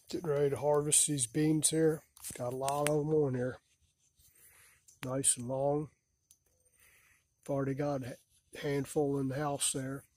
Getting ready to harvest these beans here. Got a lot of them on here. Nice and long. I've already got a handful in the house there.